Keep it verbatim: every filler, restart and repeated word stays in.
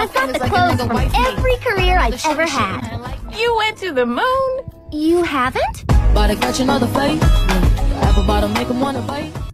I've got the clothes from every career I've ever had. You went to the moon? You haven't? About to catch another fight. The apple bottom make 'em wanna bite.